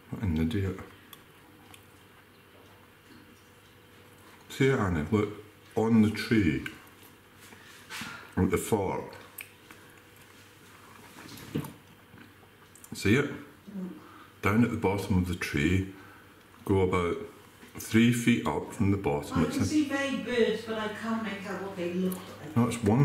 What an idiot. See it, Annie, look, on the tree, at the fork. See it? Down at the bottom of the tree, go about 3 feet up from the bottom. I can see vague birds, but I can't make out what they look like. No, it's one